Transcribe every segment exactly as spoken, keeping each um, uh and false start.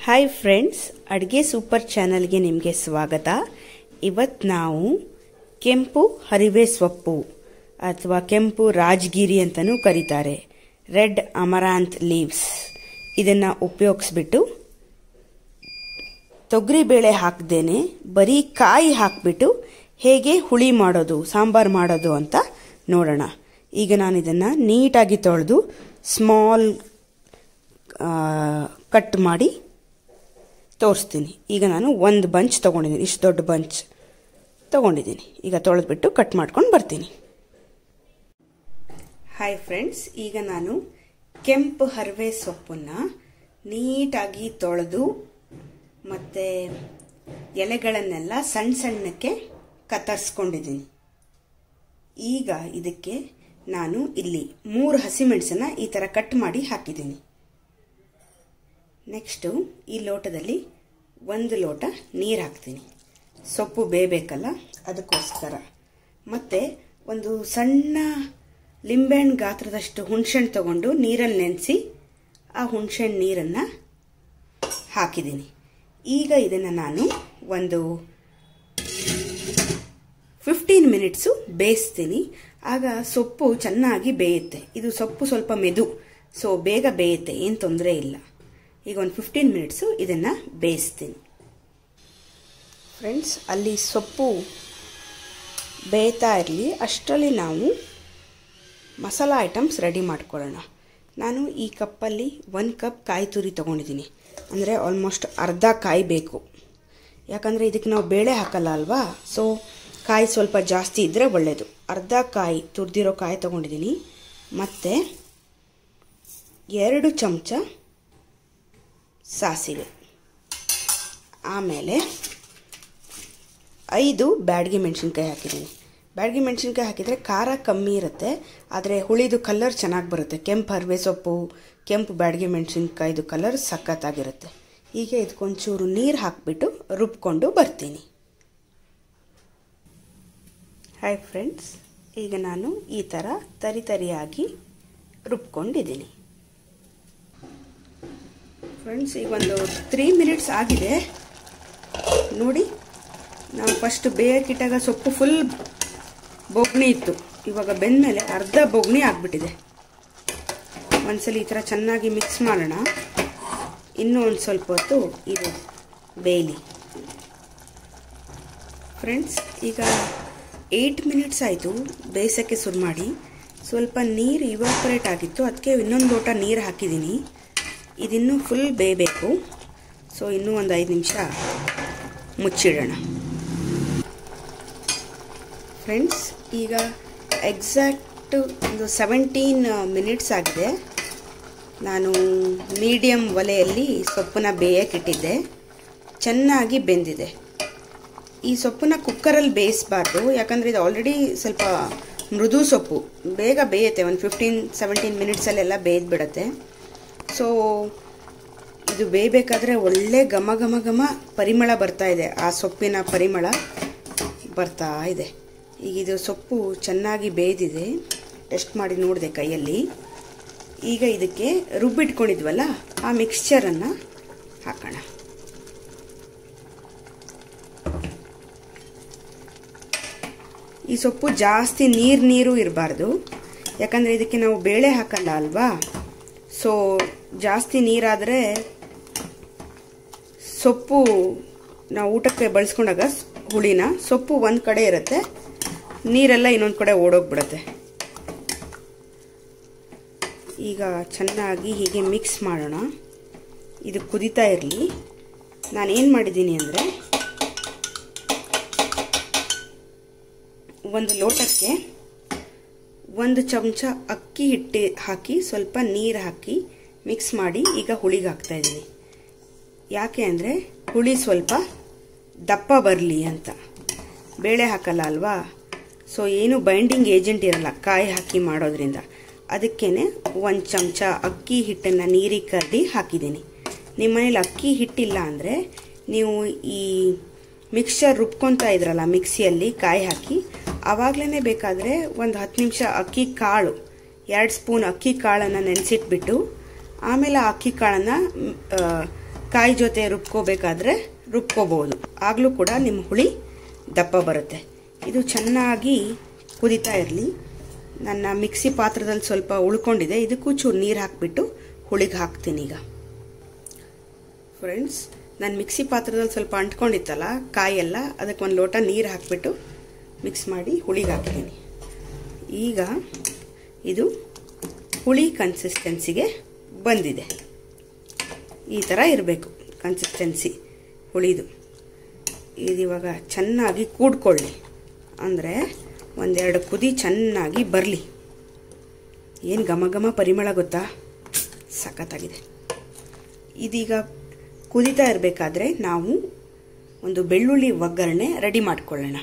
Hi friends, ಅಡುಗೆ super ಚಾನಲ್ಗೆ ನಿಮಗೆ ಸ್ವಾಗತ. ಇವತ್ತು ನಾವು ಕೆಂಪು ಹರಿವೆ ಸೊಪ್ಪು ಅಥವಾ ಕೆಂಪು ರಾಜಗಿರಿ ಅಂತಲೂ ಕರೀತಾರೆ, ರೆಡ್ ಅಮರಾಂತ್ ಲೀವ್ಸ್, ಇದನ್ನು ಉಪಯೋಗಿಸ್ಬಿಟ್ಟು ತೊಗರಿಬೇಳೆ ಹಾಕದೇನೆ ಬರೀ ಕಾಯಿ ಹಾಕಿಬಿಟ್ಟು ಹೇಗೆ ಹುಳಿ ಮಾಡೋದು, ಸಾಂಬಾರು ಮಾಡೋದು ಅಂತ ನೋಡೋಣ. ಈಗ ನಾನು ಇದನ್ನು ನೀಟಾಗಿ ತೊಳೆದು ಸ್ಮಾಲ್ ಕಟ್ ಮಾಡಿ ತೋರಿಸ್ತೀನಿ. ಈಗ ನಾನು ಒಂದು ಬಂಚ್ ತೊಗೊಂಡಿದ್ದೀನಿ, ಇಷ್ಟು ದೊಡ್ಡ ಬಂಚ್ ತೊಗೊಂಡಿದ್ದೀನಿ. ಈಗ ತೊಳೆದ್ಬಿಟ್ಟು ಕಟ್ ಮಾಡ್ಕೊಂಡು ಬರ್ತೀನಿ. ಹಾಯ್ ಫ್ರೆಂಡ್ಸ್, ಈಗ ನಾನು ಕೆಂಪು ಹರಿವೆ ಸೊಪ್ಪನ್ನು ನೀಟಾಗಿ ತೊಳೆದು ಮತ್ತು ಎಲೆಗಳನ್ನೆಲ್ಲ ಸಣ್ಣ ಸಣ್ಣಕ್ಕೆ ಕತ್ತರಿಸ್ಕೊಂಡಿದ್ದೀನಿ. ಈಗ ಇದಕ್ಕೆ ನಾನು ಇಲ್ಲಿ ಮೂರು ಹಸಿಮೆಣಸನ್ನು ಈ ಥರ ಕಟ್ ಮಾಡಿ ಹಾಕಿದ್ದೀನಿ. ನೆಕ್ಸ್ಟು ಈ ಲೋಟದಲ್ಲಿ ಒಂದು ಲೋಟ ನೀರು ಹಾಕ್ತೀನಿ, ಸೊಪ್ಪು ಬೇಯಬೇಕಲ್ಲ ಅದಕ್ಕೋಸ್ಕರ. ಮತ್ತು ಒಂದು ಸಣ್ಣ ಲಿಂಬೆಹಣ್ಣು ಗಾತ್ರದಷ್ಟು ಹುಣಸೆಹಣ್ಣು ತಗೊಂಡು ನೀರಲ್ಲಿ ನೆನೆಸಿ ಆ ಹುಣಸೆಹಣ್ಣು ನೀರನ್ನು ಹಾಕಿದ್ದೀನಿ. ಈಗ ಇದನ್ನು ನಾನು ಒಂದು ಫಿಫ್ಟೀನ್ ಮಿನಿಟ್ಸು ಬೇಯಿಸ್ತೀನಿ. ಆಗ ಸೊಪ್ಪು ಚೆನ್ನಾಗಿ ಬೇಯುತ್ತೆ. ಇದು ಸೊಪ್ಪು ಸ್ವಲ್ಪ ಮೆದು, ಸೊ ಬೇಗ ಬೇಯುತ್ತೆ, ಏನು ತೊಂದರೆ ಇಲ್ಲ. ಈಗ ಒಂದು ಫಿಫ್ಟೀನ್ ಮಿನಿಟ್ಸು ಇದನ್ನು ಬೇಯಿಸ್ತೀನಿ. ಫ್ರೆಂಡ್ಸ್, ಅಲ್ಲಿ ಸೊಪ್ಪು ಬೇಯ್ತಾ ಇರಲಿ, ಅಷ್ಟರಲ್ಲಿ ನಾವು ಮಸಾಲ ಐಟಮ್ಸ್ ರೆಡಿ ಮಾಡ್ಕೊಳ್ಳೋಣ. ನಾನು ಈ ಕಪ್ಪಲ್ಲಿ ಒಂದು ಕಪ್ ಕಾಯಿ ತುರಿ ತೊಗೊಂಡಿದ್ದೀನಿ, ಅಂದರೆ ಆಲ್ಮೋಸ್ಟ್ ಅರ್ಧ ಕಾಯಿ ಬೇಕು. ಯಾಕಂದರೆ ಇದಕ್ಕೆ ನಾವು ಬೇಳೆ ಹಾಕಲ್ಲ ಅಲ್ವಾ, ಸೊ ಕಾಯಿ ಸ್ವಲ್ಪ ಜಾಸ್ತಿ ಇದ್ದರೆ ಒಳ್ಳೆಯದು. ಅರ್ಧ ಕಾಯಿ ತುರಿದಿರೋ ಕಾಯಿ ತೊಗೊಂಡಿದ್ದೀನಿ. ಮತ್ತು ಎರಡು ಚಮಚ ಸಾಸಿವೆ, ಆಮೇಲೆ ಐದು ಬ್ಯಾಡಗಿ ಮೆಣಸಿನ್ಕಾಯಿ ಹಾಕಿದ್ದೀನಿ. ಬ್ಯಾಡಗಿ ಮೆಣಸಿನ್ಕಾಯಿ ಹಾಕಿದರೆ ಖಾರ ಕಮ್ಮಿ ಇರುತ್ತೆ, ಆದರೆ ಹುಳಿದು ಕಲರ್ ಚೆನ್ನಾಗಿ ಬರುತ್ತೆ. ಕೆಂಪು ಹರಿವೆ ಸೊಪ್ಪು, ಕೆಂಪು ಬ್ಯಾಡಗಿ ಮೆಣಸಿನ್ಕಾಯಿದು ಕಲರ್ ಸಖತ್ತಾಗಿರುತ್ತೆ. ಈಗ ಇದಕ್ಕೊಂಚೂರು ನೀರು ಹಾಕಿಬಿಟ್ಟು ರುಬ್ಕೊಂಡು ಬರ್ತೀನಿ. ಹಾಯ್ ಫ್ರೆಂಡ್ಸ್, ಈಗ ನಾನು ಈ ಥರ ತರಿ ತರಿಯಾಗಿ ರುಬ್ಕೊಂಡಿದ್ದೀನಿ. ಫ್ರೆಂಡ್ಸ್, ಈಗ ಒಂದು ತ್ರೀ ಮಿನಿಟ್ಸ್ ಆಗಿದೆ ನೋಡಿ. ನಾವು ಫಸ್ಟ್ ಬೇಯಕ್ಕಿಟ್ಟಾಗ ಸೊಪ್ಪು ಫುಲ್ ಬೊಗ್ಣಿ ಇತ್ತು, ಇವಾಗ ಬೆಂದಮೇಲೆ ಅರ್ಧ ಬೊಗ್ಣಿ ಆಗಿಬಿಟ್ಟಿದೆ. ಒಂದ್ಸಲ ಈ ಥರ ಚೆನ್ನಾಗಿ ಮಿಕ್ಸ್ ಮಾಡೋಣ. ಇನ್ನೂ ಒಂದು ಸ್ವಲ್ಪ ಹೊತ್ತು ಇದು ಬೇಯಲಿ. ಫ್ರೆಂಡ್ಸ್, ಈಗ ಏಯ್ಟ್ ಮಿನಿಟ್ಸ್ ಆಯಿತು ಬೇಯಿಸೋಕ್ಕೆ ಶುರು ಮಾಡಿ. ಸ್ವಲ್ಪ ನೀರು ಇವಾಪರೇಟ್ ಆಗಿತ್ತು, ಅದಕ್ಕೆ ಇನ್ನೊಂದು ಲೋಟ ನೀರು ಹಾಕಿದ್ದೀನಿ. ಇದಿನ್ನೂ ಫುಲ್ ಬೇಯಬೇಕು, ಸೊ ಇನ್ನೂ ಒಂದು ಐದು ನಿಮಿಷ ಮುಚ್ಚಿಡೋಣ. ಫ್ರೆಂಡ್ಸ್, ಈಗ ಎಕ್ಸಾಕ್ಟ್ ಒಂದು ಸೆವೆಂಟೀನ್ ಮಿನಿಟ್ಸ್ ಆಗಿದೆ. ನಾನು ಮೀಡಿಯಮ್ ಒಲೆಯಲ್ಲಿ ಸೊಪ್ಪನ್ನ ಬೇಯಕ್ಕಿಟ್ಟಿದ್ದೆ, ಚೆನ್ನಾಗಿ ಬೆಂದಿದೆ. ಈ ಸೊಪ್ಪನ್ನ ಕುಕ್ಕರಲ್ಲಿ ಬೇಯಿಸಬಾರ್ದು, ಯಾಕಂದರೆ ಇದು ಆಲ್ರೆಡಿ ಸ್ವಲ್ಪ ಮೃದು ಸೊಪ್ಪು, ಬೇಗ ಬೇಯುತ್ತೆ. ಒಂದು ಫಿಫ್ಟೀನ್ ಸೆವೆಂಟೀನ್ ಮಿನಿಟ್ಸಲ್ಲೆಲ್ಲ ಬೇಯ್ದುಬಿಡತ್ತೆ. ಸೊ ಇದು ಬೇಯಬೇಕಾದ್ರೆ ಒಳ್ಳೆ ಘಮ ಘಮ ಘಮ ಪರಿಮಳ ಬರ್ತಾ ಇದೆ, ಆ ಸೊಪ್ಪಿನ ಪರಿಮಳ ಬರ್ತಾ ಇದೆ. ಈಗ ಇದು ಸೊಪ್ಪು ಚೆನ್ನಾಗಿ ಬೇಯ್ದಿದೆ, ಟೆಸ್ಟ್ ಮಾಡಿ ನೋಡಿದೆ ಕೈಯಲ್ಲಿ. ಈಗ ಇದಕ್ಕೆ ರುಬ್ಬಿಟ್ಕೊಂಡಿದ್ವಲ್ಲ ಆ ಮಿಕ್ಸ್ಚರನ್ನು ಹಾಕೋಣ. ಈ ಸೊಪ್ಪು ಜಾಸ್ತಿ ನೀರು ನೀರು ಇರಬಾರ್ದು, ಯಾಕಂದರೆ ಇದಕ್ಕೆ ನಾವು ಬೇಳೆ ಹಾಕಲ್ಲ ಅಲ್ವಾ. ಸೊ ಜಾಸ್ತಿ ನೀರಾದರೆ ಸೊಪ್ಪು ನಾವು ಊಟಕ್ಕೆ ಬಳಸ್ಕೊಂಡಾಗ ಹುಳಿನ ಸೊಪ್ಪು ಒಂದು ಕಡೆ ಇರುತ್ತೆ, ನೀರೆಲ್ಲ ಇನ್ನೊಂದು ಕಡೆ ಓಡೋಗ್ಬಿಡುತ್ತೆ. ಈಗ ಚೆನ್ನಾಗಿ ಹೀಗೆ ಮಿಕ್ಸ್ ಮಾಡೋಣ. ಇದು ಕುದೀತಾ ಇರಲಿ. ನಾನೇನು ಮಾಡಿದ್ದೀನಿ ಅಂದರೆ, ಒಂದು ಲೋಟಕ್ಕೆ ಒಂದು ಚಮಚ ಅಕ್ಕಿ ಹಿಟ್ಟು ಹಾಕಿ ಸ್ವಲ್ಪ ನೀರು ಹಾಕಿ ಮಿಕ್ಸ್ ಮಾಡಿ ಈಗ ಹುಳಿಗೆ ಹಾಕ್ತಾ ಇದ್ದೀನಿ. ಯಾಕೆ ಅಂದರೆ ಹುಳಿ ಸ್ವಲ್ಪ ದಪ್ಪ ಬರಲಿ ಅಂತ. ಬೇಳೆ ಹಾಕಲ್ಲ ಅಲ್ವಾ, ಸೊ ಏನು ಬೈಂಡಿಂಗ್ ಏಜೆಂಟ್ ಇರಲ್ಲ ಕಾಯಿ ಹಾಕಿ ಮಾಡೋದ್ರಿಂದ. ಅದಕ್ಕೇ ಒಂದು ಚಮಚ ಅಕ್ಕಿ ಹಿಟ್ಟನ್ನು ನೀರಿಗೆ ಕರಡಿ ಹಾಕಿದ್ದೀನಿ. ನಿಮ್ಮ ಮನೇಲಿ ಅಕ್ಕಿ ಹಿಟ್ಟಿಲ್ಲ ಅಂದರೆ ನೀವು ಈ ಮಿಕ್ಸ್ಚರ್ ರುಬ್ಕೊತಾ ಇದ್ರಲ್ಲ ಮಿಕ್ಸಿಯಲ್ಲಿ ಕಾಯಿ ಹಾಕಿ, ಆವಾಗಲೇ ಬೇಕಾದರೆ ಒಂದು ಹತ್ತು ನಿಮಿಷ ಅಕ್ಕಿ ಕಾಳು, ಎರಡು ಸ್ಪೂನ್ ಅಕ್ಕಿ ಕಾಳನ್ನು ನೆನೆಸಿಟ್ಬಿಟ್ಟು ಆಮೇಲೆ ಆ ಅಕ್ಕಿ ಕಾಳನ್ನು ಕಾಯಿ ಜೊತೆ ರುಬ್ಕೋಬೇಕಾದ್ರೆ ರುಬ್ಕೋಬಹುದು, ಆಗಲೂ ಕೂಡ ನಿಮ್ಮ ಹುಳಿ ದಪ್ಪ ಬರುತ್ತೆ. ಇದು ಚೆನ್ನಾಗಿ ಕುದೀತಾ ಇರಲಿ. ನನ್ನ ಮಿಕ್ಸಿ ಪಾತ್ರದಲ್ಲಿ ಸ್ವಲ್ಪ ಉಳ್ಕೊಂಡಿದೆ, ಇದಕ್ಕೂ ಚೂರು ನೀರು ಹಾಕಿಬಿಟ್ಟು ಹುಳಿಗೆ ಹಾಕ್ತೀನಿ. ಈಗ ಫ್ರೆಂಡ್ಸ್, ನಾನು ಮಿಕ್ಸಿ ಪಾತ್ರದಲ್ಲಿ ಸ್ವಲ್ಪ ಅಂಟ್ಕೊಂಡಿತ್ತಲ್ಲ ಕಾಯೆಲ್ಲ, ಅದಕ್ಕೆ ಒಂದು ಲೋಟ ನೀರು ಹಾಕಿಬಿಟ್ಟು ಮಿಕ್ಸ್ ಮಾಡಿ ಹುಳಿಗೆ ಹಾಕ್ತೀನಿ. ಈಗ ಇದು ಹುಳಿ ಕನ್ಸಿಸ್ಟೆನ್ಸಿಗೆ ಬಂದಿದೆ. ಈ ಥರ ಇರಬೇಕು ಕನ್ಸಿಸ್ಟೆನ್ಸಿ ಹುಳಿದು. ಇದಿವಾಗ ಚೆನ್ನಾಗಿ ಕೂಡ್ಕೊಳ್ಳಿ, ಅಂದರೆ ಒಂದೆರಡು ಕುದಿ ಚೆನ್ನಾಗಿ ಬರಲಿ. ಏನು ಘಮ ಘಮ ಪರಿಮಳ ಗೊತ್ತಾ, ಸಖತ್ತಾಗಿದೆ. ಇದೀಗ ಕುದೀತಾ ಇರಬೇಕಾದ್ರೆ ನಾವು ಒಂದು ಬೆಳ್ಳುಳ್ಳಿ ಒಗ್ಗರಣೆ ರೆಡಿ ಮಾಡ್ಕೊಳ್ಳೋಣ.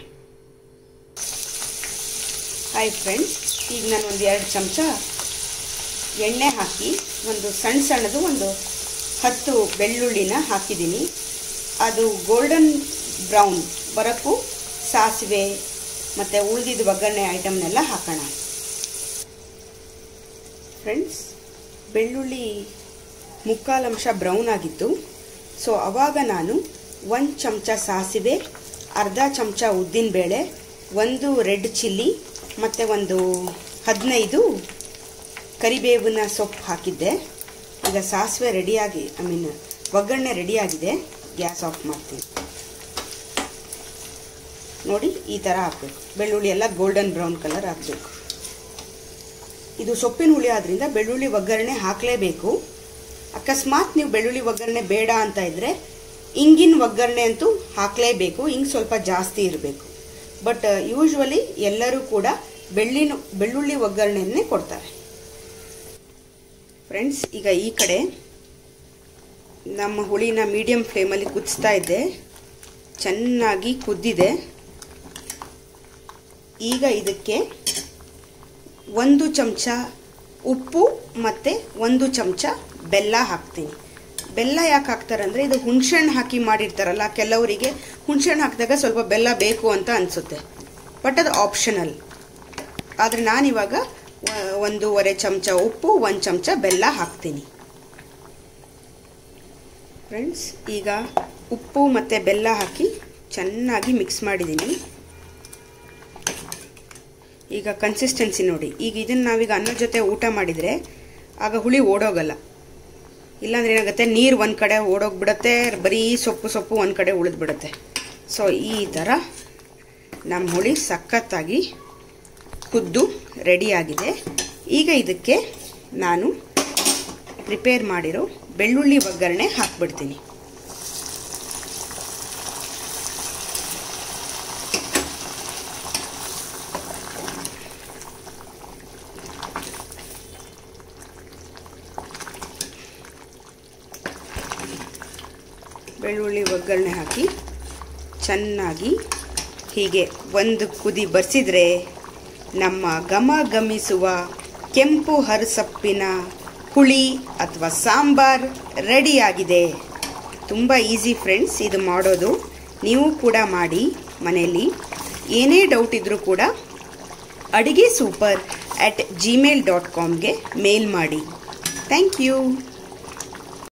ಹಾಯ್ ಫ್ರೆಂಡ್ಸ್, ಈಗ ನಾನು ಒಂದು ಎರಡು ಚಮಚ ಎಣ್ಣೆ ಹಾಕಿ ಒಂದು ಸಣ್ಣ ಸಣ್ಣದು ಒಂದು ಹತ್ತು ಬೆಳ್ಳುಳ್ಳಿನ ಹಾಕಿದ್ದೀನಿ. ಅದು ಗೋಲ್ಡನ್ ಬ್ರೌನ್ ಬರೋಕ್ಕೂ ಸಾಸಿವೆ ಮತ್ತು ಉಳಿದಿದ್ದ ಒಗ್ಗರಣೆ ಐಟಮ್ನೆಲ್ಲ ಹಾಕೋಣ. ಫ್ರೆಂಡ್ಸ್, ಬೆಳ್ಳುಳ್ಳಿ ಮುಕ್ಕಾಲು ಅಂಶ ಬ್ರೌನ್ ಆಗಿತ್ತು. ಸೊ ಆವಾಗ ನಾನು ಒಂದು ಚಮಚ ಸಾಸಿವೆ, ಅರ್ಧ ಚಮಚ ಉದ್ದಿನಬೇಳೆ, ಒಂದು ರೆಡ್ ಚಿಲ್ಲಿ ಮತ್ತು ಒಂದು ಹದಿನೈದು ಕರಿಬೇವಿನ ಸೊಪ್ಪು ಹಾಕಿದ್ದೆ. ಈಗ ಸಾಸಿವೆ ರೆಡಿಯಾಗಿ ಐ ಮೀನ್ ಒಗ್ಗರಣೆ ರೆಡಿಯಾಗಿದೆ. ಗ್ಯಾಸ್ ಆಫ್ ಮಾಡ್ತೀನಿ. ನೋಡಿ, ಈ ಥರ ಹಾಕಬೇಕು. ಬೆಳ್ಳುಳ್ಳಿ ಎಲ್ಲ ಗೋಲ್ಡನ್ ಬ್ರೌನ್ ಕಲರ್ ಹಾಕಬೇಕು. ಇದು ಸೊಪ್ಪಿನ ಹುಳಿ ಆದ್ದರಿಂದ ಬೆಳ್ಳುಳ್ಳಿ ಒಗ್ಗರಣೆ ಹಾಕಲೇಬೇಕು. ಅಕಸ್ಮಾತ್ ನೀವು ಬೆಳ್ಳುಳ್ಳಿ ಒಗ್ಗರಣೆ ಬೇಡ ಅಂತ ಇದ್ದರೆ ಇಂಗಿನ ಒಗ್ಗರಣೆ ಅಂತೂ ಹಾಕಲೇಬೇಕು. ಇಂಗು ಸ್ವಲ್ಪ ಜಾಸ್ತಿ ಇರಬೇಕು. ಬಟ್ ಯೂಶ್ವಲಿ ಎಲ್ಲರೂ ಕೂಡ ಬೆಳ್ಳಿನ ಬೆಳ್ಳುಳ್ಳಿ ಒಗ್ಗರಣೆಯನ್ನೇ ಕೊಡ್ತಾರೆ. ಫ್ರೆಂಡ್ಸ್, ಈಗ ಈ ಕಡೆ ನಮ್ಮ ಹುಳಿನ ಮೀಡಿಯಂ ಫ್ಲೇಮಲ್ಲಿ ಕುದಿಸ್ತಾ ಇದ್ದೆ. ಚೆನ್ನಾಗಿ ಕುದ್ದಿದೆ. ಈಗ ಇದಕ್ಕೆ ಒಂದು ಚಮಚ ಉಪ್ಪು ಮತ್ತು ಒಂದು ಚಮಚ ಬೆಲ್ಲ ಹಾಕ್ತೀನಿ. ಬೆಲ್ಲ ಯಾಕೆ ಹಾಕ್ತಾರೆ ಅಂದರೆ ಇದು ಹುಣಸೆಹಣ್ಣು ಹಾಕಿ ಮಾಡಿರ್ತಾರಲ್ಲ, ಕೆಲವರಿಗೆ ಹುಣಸೆಹಣ್ಣು ಹಾಕಿದಾಗ ಸ್ವಲ್ಪ ಬೆಲ್ಲ ಬೇಕು ಅಂತ ಅನಿಸುತ್ತೆ. ಬಟ್ ಅದು ಆಪ್ಷನಲ್. ಆದರೆ ನಾನಿವಾಗ ಒಂದೂವರೆ ಚಮಚ ಉಪ್ಪು, ಒಂದು ಚಮಚ ಬೆಲ್ಲ ಹಾಕ್ತೀನಿ. ಫ್ರೆಂಡ್ಸ್, ಈಗ ಉಪ್ಪು ಮತ್ತು ಬೆಲ್ಲ ಹಾಕಿ ಚೆನ್ನಾಗಿ ಮಿಕ್ಸ್ ಮಾಡಿದ್ದೀನಿ. ಈಗ ಕನ್ಸಿಸ್ಟೆನ್ಸಿ ನೋಡಿ. ಈಗ ಇದನ್ನು ನಾವೀಗ ಅನ್ನದ ಜೊತೆ ಊಟ ಮಾಡಿದರೆ ಆಗ ಹುಳಿ ಓಡೋಗಲ್ಲ. ಇಲ್ಲಾಂದ್ರೆ ಏನಾಗುತ್ತೆ, ನೀರು ಒಂದು ಕಡೆ ಓಡೋಗ್ಬಿಡುತ್ತೆ, ಬರೀ ಸೊಪ್ಪು ಸೊಪ್ಪು ಒಂದು ಕಡೆ ಉಳಿದ್ಬಿಡುತ್ತೆ. ಸೊ ಈ ಥರ ನಮ್ಮ ಹುಳಿ ಸಖತ್ತಾಗಿ ಕುದ್ದು ರೆಡಿಯಾಗಿದೆ. ಈಗ ಇದಕ್ಕೆ ನಾನು ಪ್ರಿಪೇರ್ ಮಾಡಿರೋ ಬೆಳ್ಳುಳ್ಳಿ ಒಗ್ಗರಣೆ ಹಾಕ್ಬಿಡ್ತೀನಿ. ಬೆಳ್ಳುಳ್ಳಿ ಒಗ್ಗರಣೆ ಹಾಕಿ ಚೆನ್ನಾಗಿ ಹೀಗೆ ಒಂದು ಕುದಿ ಬರ್ಸಿದ್ರೆ ನಮ್ಮ ಘಮ ಘಮಿಸುವ ಕೆಂಪು ಹರಸಪ್ಪಿನ ಹುಳಿ ಅಥವಾ ಸಾಂಬಾರ್ ರೆಡಿಯಾಗಿದೆ. ತುಂಬ ಈಸಿ ಫ್ರೆಂಡ್ಸ್ ಇದು ಮಾಡೋದು. ನೀವು ಕೂಡ ಮಾಡಿ ಮನೆಯಲ್ಲಿ. ಏನೇ ಡೌಟ್ ಇದ್ದರೂ ಕೂಡ ಅಡಿಗೆ ಸೂಪರ್ ಅಟ್ ಜಿಮೇಲ್ ಡಾಟ್ ಕಾಮ್ಗೆ ಮೇಲ್ ಮಾಡಿ. Thank you.